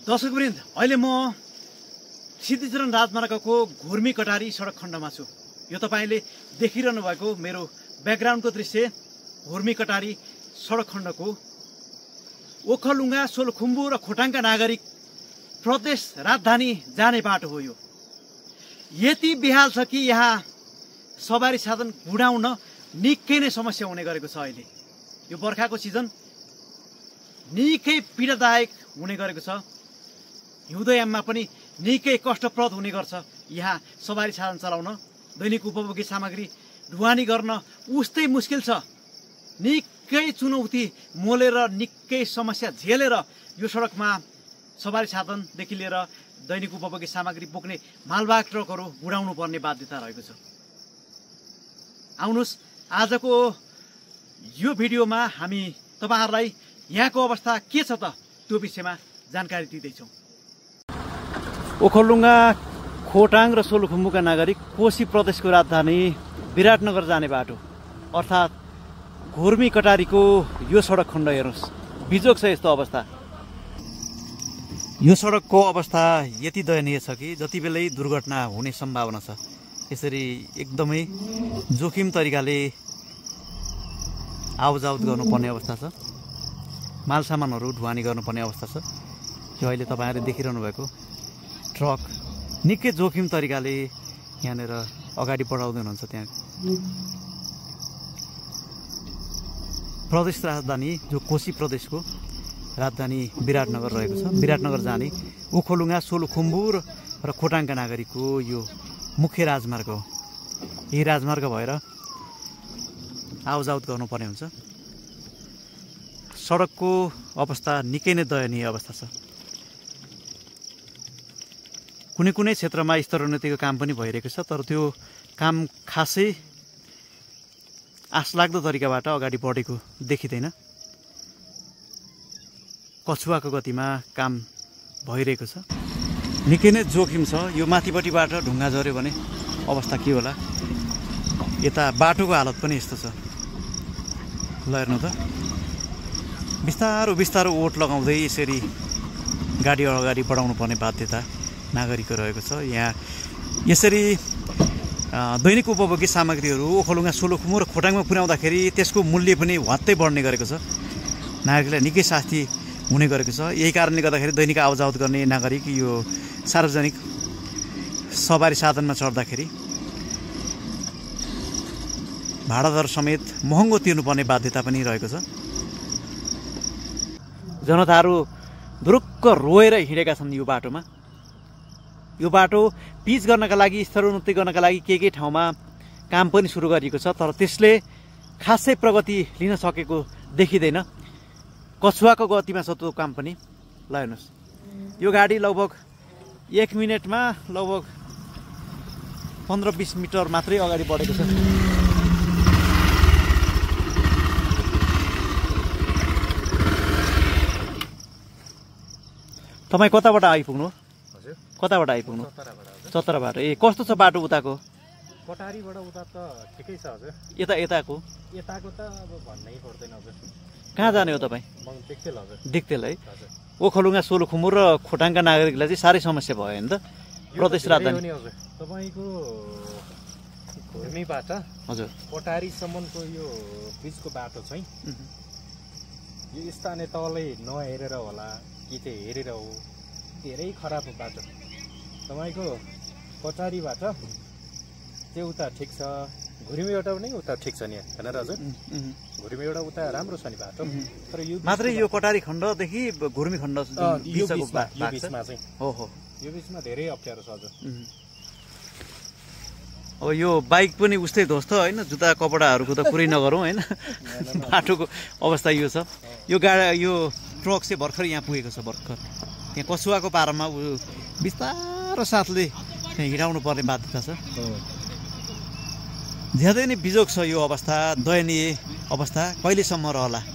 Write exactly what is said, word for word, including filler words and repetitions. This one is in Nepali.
दर्शकवृन्द, अहिले म सिद्धिचरण राजमार्गको घुर्मी कटारी सडक खण्डमा छु। यो तपाईँले देखिरहनु भएको मेरो ब्याकग्राउन्डको दृश्य घुर्मी कटारी सडक खण्डको ओखलढुङ्गा, सोलुखुम्बु र खोटाङका नागरिक प्रदेश राजधानी जाने बाटो हो। यो यति बेहाल छ कि यहाँ सवारी साधन गुडाउन निकै नै समस्या हुने गरेको छ। अहिले यो बर्खाको सिजन निकै पीडादायक हुने गरेको छ। हिउँदोयाममा पनि निकै कष्टप्रद हुने गर्छ। यहाँ सवारी साधन चलाउन, दैनिक उपभोग्य सामग्री ढुवानी गर्न उस्तै मुस्किल छ। निकै चुनौती मोलेर, निकै समस्या झेलेर यो सडकमा सवारी साधनदेखि लिएर दैनिक उपभोग्य सामग्री बोक्ने मालवाहक ट्रकहरू गुडाउनु पर्ने बाध्यता रहेको छ। आउनुहोस्, आजको यो भिडियोमा हामी तपाईहरुलाई यहाँको अवस्था के छ त त्यो विषयमा जानकारी दिँदैछौँ। ओखलढुङ्गा, खोटाङ र सोलुखुम्बुका नागरिक कोशी प्रदेशको राजधानी विराटनगर जाने बाटो अर्थात् घुर्मी कटारीको यो सडक खण्ड हेर्नुहोस्, बिजोग छ यस्तो अवस्था। यो सडकको अवस्था यति दयनीय छ कि जति बेलै दुर्घटना हुने सम्भावना छ। यसरी एकदमै जोखिम तरिकाले आवजावत गर्नुपर्ने अवस्था छ। माल सामानहरू ढुवानी गर्नुपर्ने अवस्था छ। यो अहिले तपाईँहरूले देखिरहनु भएको ट्रक निकै जोखिम तरिकाले यहाँनिर अगाडि बढाउँदै हुनुहुन्छ। त्यहाँ प्रदेश राजधानी जो कोशी प्रदेशको राजधानी विराटनगर रहेको छ, विराटनगर जाने ओखलढुङ्गा, सोलुखुम्बु र खोटाङका नागरिकको यो मुख्य राजमार्ग हो। यही राजमार्ग भएर आवजावत गर्नुपर्ने हुन्छ। सडकको अवस्था निकै नै दयनीय अवस्था छ। कुनै कुनै क्षेत्रमा स्तरोन्नतिको काम पनि भइरहेको छ, तर त्यो काम खासै आशलाग्दो तरिकाबाट अगाडि बढेको देखिँदैन। कछुवाको गतिमा काम भइरहेको छ। निकै नै जोखिम छ। यो माथिपट्टिबाट ढुङ्गा झऱ्यो भने अवस्था के होला। यता बाटोको हालत पनि यस्तो छ। ल हेर्नु त, बिस्तारो बिस्तारो ओट लगाउँदै यसरी गाडी अगाडि बढाउनु पर्ने बाध्यता नागरिकको रहेको छ। यहाँ यसरी दैनिक उपभोग्य सामग्रीहरू ओखलढुङ्गा, सोलुखुम्बु र खोटाङमा पुर्याउँदाखेरि त्यसको मूल्य पनि हत्तै बढ्ने गरेको छ। नागरिकलाई निकै शास्ति हुने गरेको छ। यही कारणले गर्दाखेरि दैनिक आवजावत गर्ने नागरिक यो सार्वजनिक सवारी साधनमा चढ्दाखेरि भाडादर समेत महँगो तिर्नुपर्ने बाध्यता पनि रहेको छ। जनताहरू धुरुक्क रोएर हिँडेका छन् यो बाटोमा। यो बाटो पिच गर्नका लागि, स्तरोन्नति गर्नका लागि के के ठाउँमा काम पनि सुरु गरिएको छ, तर त्यसले खासै प्रगति लिन सकेको देखिँदैन। कछुवाको गतिमा छ त्यो काम पनि। ल हेर्नुहोस्, यो गाडी लगभग एक मिनटमा लगभग पन्ध्र बिस मिटर मात्रै अगाडि बढेको छ। तपाईँ कताबाट आइपुग्नु? हजुर, कताबाट आइपुग्नु? चतराबाट। चतराबाट। ए, कस्तो छ बाटो उताको? कटारीबाट उता त ठिकै छ हजुर। यता यताको यताको त अब भन्नै पर्दैन हजुर। कहाँ जाने हो तपाईँ? म दिक्तेल हजुर। दिक्तेल है। हजुर। ओखलढुङ्गा, सोलुखुम्बु र खोटाङका नागरिकलाई चाहिँ साह्रै समस्या भयो नि त प्रदेश राजधानी। हजुर, तपाईँको घुर्मीबाट हजुर कटारीसम्मको यो बिचको बाटो चाहिँ यो स्थानीय तलै नहेरेर होला कि चाहिँ हेरेर हो, धेरै खराब बाटो। तपाईँको कटारीबाट चाहिँ उता ठिक छ, घुर्मीबाट पनि उता ठिक छ नि होइन र हजुर? घुर्मीबाट उता राम्रो छ नि बाटो, तर यो मात्रै यो कटारी खण्डदेखि घुर्मी खण्ड यो बिचमा चाहिँ हो हो यो बिचमा धेरै अप्ठ्यारो छ हजुर। अब यो बाइक पनि उस्तै ध्वस्त होइन, जुत्ता कपडाहरूको त कुरै नगरौँ होइन। बाटोको अवस्था यो छ। यो गाडी, यो ट्रक चाहिँ भर्खर यहाँ पुगेको छ। भर्खर यहाँ कछुवाको पारामा बिस्तारो साथले त्यहाँ हिँडाउनु पर्ने बाध्यता छ। ज्यादै नै बिजोग छ यो अवस्था, दयनीय अवस्था। कहिलेसम्म रहला?